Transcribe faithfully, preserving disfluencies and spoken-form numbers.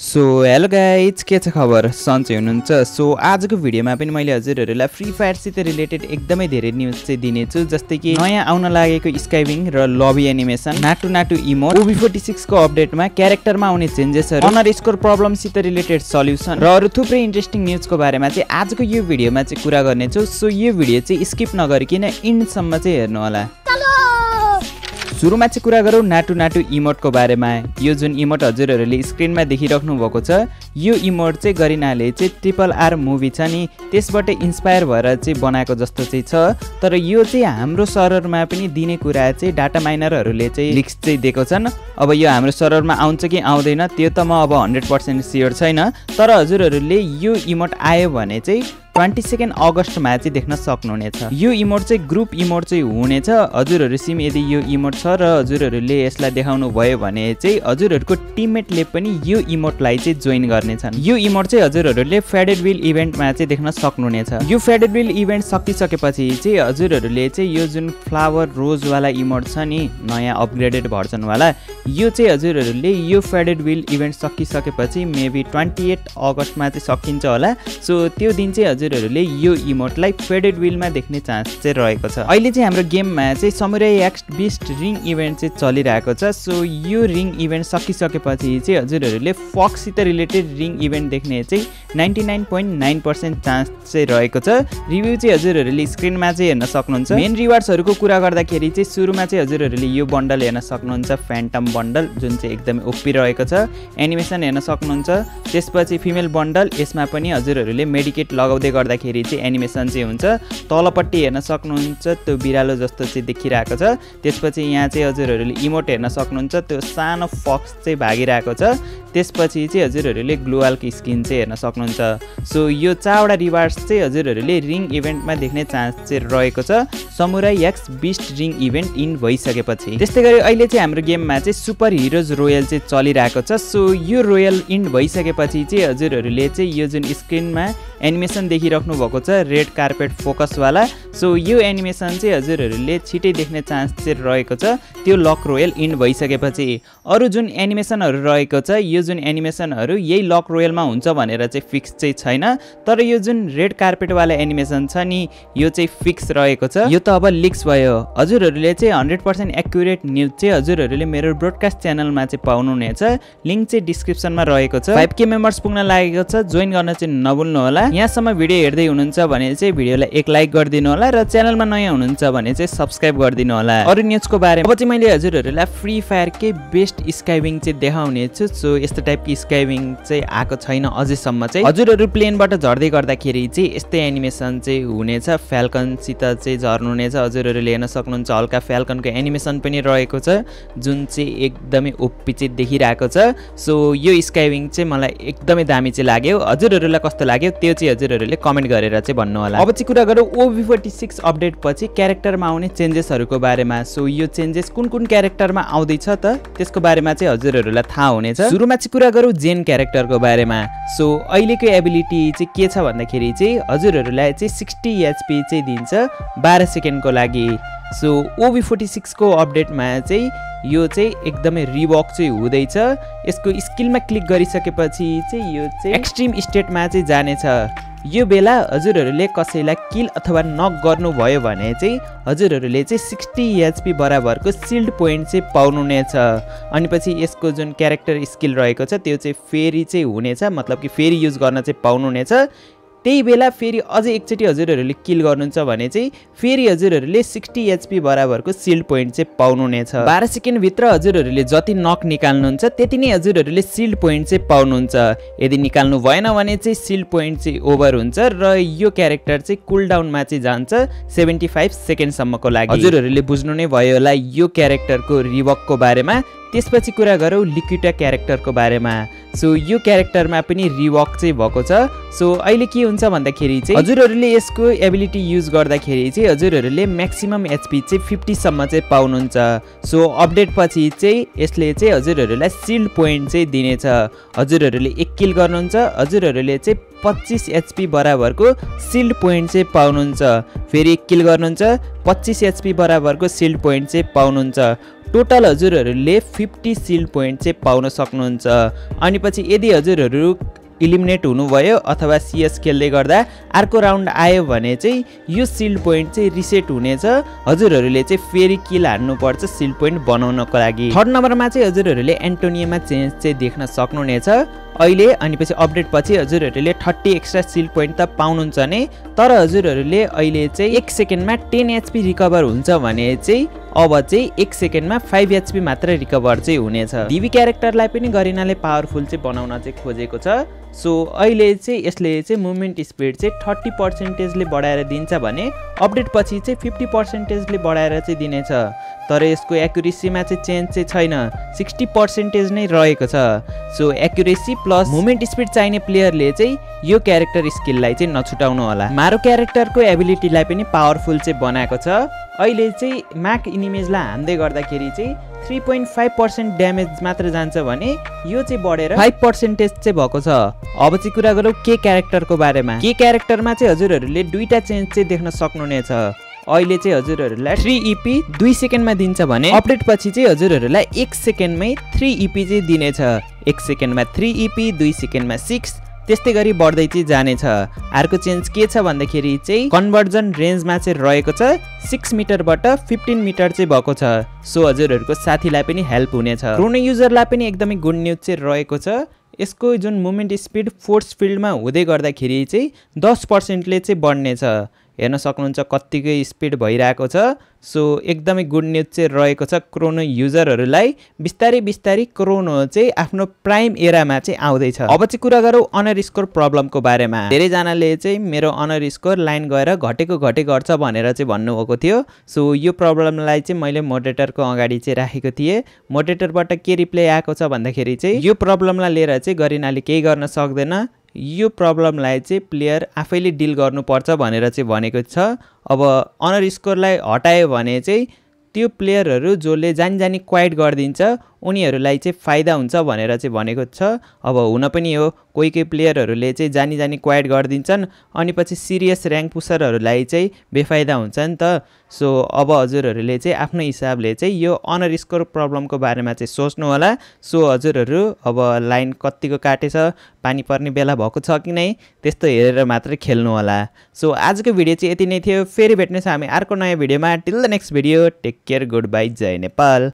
So hello guys, के छ खबर? सन्चै हुनुहुन्छ? सो आजको भिडियोमा पनि मैले हजुरहरूलाई फ्री फायरसित रिलेटेड एकदमै धेरै न्युज चाहिँ दिनेछु, जस्तै कि नयाँ आउन लागेको स्काइविङ र lobby animation, Naatu Naatu emote, OB forty six को अपडेटमा क्यारेक्टरमा आउने चेन्जेसहरू, अनर स्कोर प्रब्लमसित रिलेटेड सल्युसन र अरू थुप्रै इन्ट्रेस्टिङ न्युजको बारेमा चाहिँ आजको यो भिडियोमा चाहिँ कुरा गर्नेछु। सो यो भिडियो चाहिँ स्किप नगरिकन इन्डसम्म चाहिँ हेर्नु होला। सुरुमा चाहिँ कुरा गरौँ नाटु नाटु इमोटको बारेमा। यो जुन इमोट हजुरहरूले स्क्रिनमा देखिराख्नु भएको छ, यो इमोट चाहिँ गरिनाले चाहिँ ट्रिपल आर मुभी छ नि, त्यसबाट इन्स्पायर भएर चाहिँ बनाएको जस्तो चाहिँ छ। तर यो चाहिँ हाम्रो सर्भरमा पनि दिने कुरा चाहिँ डाटा माइनरहरूले चाहिँ लिक्स चाहिँ दिएको छन्। अब यो हाम्रो सर्भरमा आउँछ कि आउँदैन त्यो त म अब हन्ड्रेड पर्सेन्ट स्योर छैन, तर हजुरहरूले यो इमोट आयो भने चाहिँ ट्वेन्टी सेकेन्ड अगस्तमा चाहिँ देख्न सक्नुहुनेछ। यो इमोट चाहिँ ग्रुप इमोट चाहिँ हुनेछ। हजुरहरू सिम यदि यो इमोट छ र हजुरहरूले यसलाई देखाउनु भयो भने चाहिँ हजुरहरूको टिममेटले पनि यो इमोटलाई चाहिँ जोइन गर्नेछन्। यो इमोट चाहिँ हजुरहरूले फेडेड विल इभेन्टमा चाहिँ देख्न सक्नुहुनेछ। यो फेडेड विल इभेन्ट सकिसकेपछि चाहिँ हजुरहरूले चाहिँ यो जुन फ्लावर रोजवाला इमोट छ नि, नयाँ अपग्रेडेड भर्जनवाला, यो चाहिँ हजुरहरूले यो फेडेड विल इभेन्ट सकिसकेपछि मेबी ट्वेन्टी एट अगस्तमा चाहिँ सकिन्छ होला। सो त्यो दिन चाहिँ हजुरहरूले यो इमोटलाई फेडेड विलमा देख्ने चान्स चाहिँ रहेको छ। अहिले चाहिँ हाम्रो गेममा चाहिँ samurai X beast ring event चाहिँ चलिरहेको छ। सो यो रिङ इभेन्ट सकिसकेपछि चाहिँ हजुरहरूले फक्ससित रिलेटेड रिङ इभेन्ट देख्ने चाहिँ ninety nine point nine percent chance चाहिँ रहेको छ। रिभ्यू चाहिँ हजुरहरूले स्क्रिनमा चाहिँ हेर्न सक्नुहुन्छ। मेन रिवार्ड्सहरूको कुरा गर्दाखेरि चाहिँ सुरुमा चाहिँ हजुरहरूले यो बन्डल हेर्न सक्नुहुन्छ, फ्यान्टम बन्डल, जुन चाहिँ एकदमै ओपी रहेको छ। एनिमेसन हेर्न सक्नुहुन्छ। त्यसपछि फिमेल बन्डल, यसमा पनि हजुरहरूले मेडिकेट लगाउँदै गर्दाखेरि चाहिँ एनिमेसन चाहिँ हुन्छ। तलपट्टि हेर्न सक्नुहुन्छ, त्यो बिरालो जस्तो चाहिँ देखिरहेको छ। त्यसपछि यहाँ चाहिँ हजुरहरूले इमोट हेर्न सक्नुहुन्छ, त्यो सानो फक्स चाहिँ भागिरहेको छ। त्यसपछि चाहिँ हजुरहरूले ग्लोवालको स्किन चाहिँ हेर्न सक्नुहुन्छ। सो यो चारवटा रिवार्ड्स चाहिँ हजुरहरूले रिङ इभेन्टमा देख्ने चान्स चाहिँ रहेको छ samurai X beast ring event in भइसकेपछि। त्यस्तै गरी अहिले चाहिँ हाम्रो गेममा चाहिँ सुपर हिरोज रोयल चाहिँ चलिरहेको छ। सो यो रोयल इन्ड भइसकेपछि चाहिँ हजुरहरूले चाहिँ यो जुन स्क्रिनमा एनिमेसन देखिराख्नु भएको छ, रेड कार्पेट फोकसवाला, सो यो एनिमेसन चाहिँ हजुरहरूले छिटै देख्ने चान्स चाहिँ रहेको छ त्यो लक रोयल इन्ड भइसकेपछि। अरू जुन एनिमेसनहरू रहेको छ, यो जुन एनिमेसनहरू यही लक रोयलमा हुन्छ भनेर चाहिँ फिक्स चाहिँ छैन, तर यो जुन रेड कार्पेटवाला एनिमेसन छ नि, यो चाहिँ फिक्स रहेको छ। यो त अब लिक्स भयो। हजुरहरूले चाहिँ हन्ड्रेड पर्सेन्ट एक्युरेट न्युज चाहिँ हजुरहरूले मेरो ब्रोडकास्ट च्यानलमा चाहिँ पाउनुहुनेछ। लिङ्क चाहिँ डिस्क्रिप्सनमा रहेको छ। फाइभ के मेम्बर्स पुग्न लागेको छ, जोइन गर्न चाहिँ नभुल्नु होला। यहाँसम्म भिडियो हेर्दै हुनुहुन्छ भने चाहिँ भिडियोलाई एक लाइक गरिदिनु होला र च्यानलमा नयाँ हुनुहुन्छ भने चाहिँ सब्सक्राइब गरिदिनु होला। अरू न्युजको बारेमा अब चाहिँ मैले हजुरहरूलाई फ्री फायरकै बेस्ट स्काइविङ चाहिँ देखाउने छु। सो यस्तो टाइपको स्काइविङ चाहिँ आएको छैन अझैसम्म चाहिँ। हजुरहरू प्लेनबाट झर्दै गर्दाखेरि चाहिँ यस्तै एनिमेसन चाहिँ हुनेछ, फ्याल्कनसित चाहिँ झर्नुहुनेछ। हजुरहरूले हेर्न सक्नुहुन्छ हल्का फ्याल्कनको एनिमेसन पनि रहेको छ, जुन चाहिँ एकदमै ओपी चाहिँ देखिरहेको छ। सो यो स्काइविङ चाहिँ मलाई एकदमै दामी चाहिँ लाग्यो। हजुरहरूलाई कस्तो लाग्यो त्यो चाहिँ हजुरहरूले कमेन्ट गरेर चाहिँ भन्नु होला। अब चाहिँ कुरा गरौँ ओबी फोर्टी सिक्स अपडेट पछि क्यारेक्टरमा आउने चेन्जेसहरूको बारेमा। सो यो चेन्जेस कुन कुन क्यारेक्टरमा आउँदैछ त त्यसको बारेमा चाहिँ हजुरहरूलाई थाहा हुनेछ। सुरुमा चाहिँ कुरा गरौँ जेन क्यारेक्टरको बारेमा। सो अहिलेको एबिलिटी चाहिँ के छ भन्दाखेरि चाहिँ हजुरहरूलाई चाहिँ सिक्सटी एचपी चाहिँ दिन्छ बाह्र सेकेन्डको लागि। सो ओबी फोर्टी सिक्स को अपडेटमा चाहिँ यो चाहिँ एकदमै रिवक चाहिँ हुँदैछ। यसको स्किलमा क्लिक गरिसकेपछि चाहिँ यो चाहिँ एक्सट्रिम स्टेटमा चाहिँ जानेछ। यो बेला हजुरहरूले कसैलाई किल अथवा नक गर्नुभयो भने चाहिँ हजुरहरूले चाहिँ सिक्सटी एचपी बराबरको सिल्ड पोइन्ट चाहिँ पाउनुहुनेछ। अनि पछि यसको जुन क्यारेक्टर स्किल रहेको छ त्यो चाहिँ फेरि चाहिँ हुनेछ, मतलब कि फेरि युज गर्न चाहिँ पाउनुहुनेछ। त्यही बेला फेरि अझै एकचोटि हजुरहरूले किल गर्नुहुन्छ भने चाहिँ फेरि हजुरहरूले सिक्सटी एचपी बराबरको सिल्ड पोइन्ट चाहिँ पाउनुहुनेछ। बाह्र सेकेन्डभित्र हजुरहरूले जति नक निकाल्नुहुन्छ त्यति नै हजुरहरूले सिल्ड पोइन्ट चाहिँ पाउनुहुन्छ। यदि निकाल्नु भएन भने चाहिँ सिल्ड पोइन्ट चाहिँ ओभर हुन्छ र यो क्यारेक्टर चाहिँ कुलडाउनमा चाहिँ जान्छ सेभेन्टी फाइभ सेकेन्डसम्मको लागि। हजुरहरूले बुझ्नु नै भयो होला यो क्यारेक्टरको रिवकको बारेमा। त्यसपछि कुरा गरौँ लिक्विटा क्यारेक्टरको बारेमा। सो यो क्यारेक्टरमा पनि रिवक चाहिँ भएको छ। सो अहिले के हुन्छ भन्दाखेरि चाहिँ हजुरहरूले यसको एबिलिटी युज गर्दाखेरि चाहिँ हजुरहरूले म्याक्सिमम एचपी चाहिँ फिफ्टी सम्म चाहिँ पाउनुहुन्छ। सो अपडेट पछि चाहिँ यसले चाहिँ हजुरहरूलाई सिल्ड पोइन्ट चाहिँ दिनेछ। हजुरहरूले एक किल गर्नुहुन्छ, हजुरहरूले चाहिँ पच्चीस एचपी बराबरको सिल्ड पोइन्ट चाहिँ पाउनुहुन्छ। फेरि एक किल गर्नुहुन्छ, पच्चीस एचपी बराबरको सिल्ड पोइन्ट चाहिँ पाउनुहुन्छ। टोटल हजुरहरूले फिफ्टी सिल्ड पोइन्ट चाहिँ पाउन सक्नुहुन्छ। अनि पछि यदि हजुरहरू इलिमिनेट हुनुभयो अथवा सीएस खेल्दै गर्दा अर्को राउन्ड आयो भने चाहिँ यो सिल्ड पोइन्ट चाहिँ रिसेट हुनेछ। हजुरहरूले चाहिँ फेरि किल हान्नुपर्छ सिल्ड पोइन्ट बनाउनको लागि। थर्ड नम्बरमा चाहिँ हजुरहरूले एन्टोनियोमा चेन्ज चाहिँ देख्न सक्नुहुनेछ अहिले। अनि पछि अपडेट पछि हजुरहरूले थर्टी एक्स्ट्रा सिल्ड पोइन्ट त पाउनुहुन्छ नै, तर हजुरहरूले अहिले चाहिँ एक सेकेन्डमा टेन एचपी रिकभर हुन्छ भने चाहिँ अब चाहिँ एक सेकेन्डमा फाइभ एचपी मात्र रिकभर चाहिँ हुनेछ। डिभी क्यारेक्टरलाई पनि गरिनाले पावरफुल चाहिँ बनाउन चाहिँ खोजेको छ। सो अहिले चाहिँ यसले चाहिँ मुभमेन्ट स्पिड चाहिँ थर्टी पर्सेन्टेजले बढाएर दिन्छ भने अपडेट पछि चाहिँ फिफ्टी पर्सेन्टेजले बढाएर चाहिँ दिनेछ। तर यसको एक्युरेसीमा चाहिँ चेन्ज चाहिँ छैन, सिक्सटी पर्सेन्टेज नै रहेको छ। So accuracy plus movement speed चाहिने प्लेयरले चाहिँ यो क्यारेक्टर स्किललाई चाहिँ नछुटाउनु होला। मारो क्यारेक्टरको एबिलिटीलाई पनि पावरफुल चाहिँ बनाएको छ। अहिले चाहिँ म्याक इनिमेजलाई हान्दै गर्दाखेरि चाहिँ three point five percent damage मात्र जान्छ भने यो चाहिँ बढेर फाइभ पर्सेन्टेज चाहिँ भएको छ। अब चाहिँ कुरा गरौँ के क्यारेक्टरको बारेमा। के क्यारेक्टरमा चाहिँ हजुरहरूले दुईटा चेन्ज चाहिँ देख्न सक्नुहुनेछ। अहिले चाहिँ हजुरहरूलाई थ्री इपी दुई सेकेन्डमा दिन्छ भने अपडेट पछि चाहिँ हजुरहरूलाई एक सेकेन्डमै थ्री इपी चाहिँ दिनेछ। एक सेकेन्डमा थ्री इपी, दुई सेकेन्डमा सिक्स, त्यस्तै गरी बढ्दै चाहिँ जानेछ। अर्को चेन्ज के छ भन्दाखेरि चाहिँ कन्भर्जन रेन्जमा चाहिँ रहेको छ, सिक्स मिटरबाट फिफ्टिन मिटर चाहिँ भएको छ। सो हजुरहरूको साथीलाई पनि हेल्प हुनेछ। क्रोनो युजरलाई पनि एकदमै गुड न्युज चाहिँ रहेको छ। यसको जुन मुभमेन्ट स्पिड फोर्स फिल्डमा हुँदै गर्दाखेरि चाहिँ दस पर्सेन्टले चाहिँ बढ्नेछ। हेर्न सक्नुहुन्छ कत्तिकै स्पिड भइरहेको छ। सो एकदमै गुड न्युज चाहिँ रहेको छ क्रोनो युजरहरूलाई। बिस्तारै बिस्तारै क्रोनो चाहिँ आफ्नो प्राइम एरामा चाहिँ आउँदैछ। अब चाहिँ कुरा गरौँ अनर स्कोर प्रब्लमको बारेमा। धेरैजनाले चाहिँ मेरो अनर स्कोर लाइन गएर घटेको घटे गर्छ भनेर चाहिँ भन्नुभएको थियो। सो यो प्रब्लमलाई चाहिँ मैले मोडेटरको अगाडि चाहिँ राखेको थिएँ। मोडेटरबाट के रिप्लाई आएको छ भन्दाखेरि चाहिँ यो प्रब्लमलाई लिएर चाहिँ गरिनाले केही गर्न सक्दैन, यो प्रब्लमलाई चाहिँ प्लेयर आफैले डिल गर्नुपर्छ भनेर चाहिँ भनेको छ। अब अनर स्कोरलाई हटायो भने चाहिँ त्यो प्लेयरहरू जसले जानी जानी क्वाइट गरिदिन्छ उनीहरूलाई चाहिँ फाइदा हुन्छ भनेर चाहिँ भनेको छ। अब हुन पनि हो, कोही कोही प्लेयरहरूले चाहिँ जानी जानी क्वाइट गरिदिन्छन् अनि पछि सिरियस ऱ्याङ्क पुसरहरूलाई चाहिँ बेफाइदा हुन्छ नि त। सो अब हजुरहरूले चाहिँ आफ्नो हिसाबले चाहिँ यो अनर स्कोर प्रब्लमको बारेमा चाहिँ सोच्नु होला। सो हजुरहरू अब लाइन कतिको काटेछ, पानी पर्ने बेला भएको छ कि नै, त्यस्तो हेरेर मात्र खेल्नु होला। सो आजको भिडियो चाहिँ यति नै थियो। फेरि भेट्नेछ हामी अर्को नयाँ भिडियोमा। Till the next video, take care, good bye, जय नेपाल।